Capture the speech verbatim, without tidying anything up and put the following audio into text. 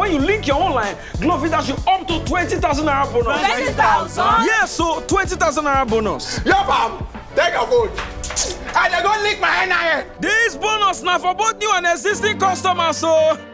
When you link your online, Glo fit dash you up to twenty thousand naira bonus. twenty thousand? Yes, so twenty thousand naira bonus. Yo, fam, take a vote. And they go link my N I N. This bonus now for both new and existing customers, so.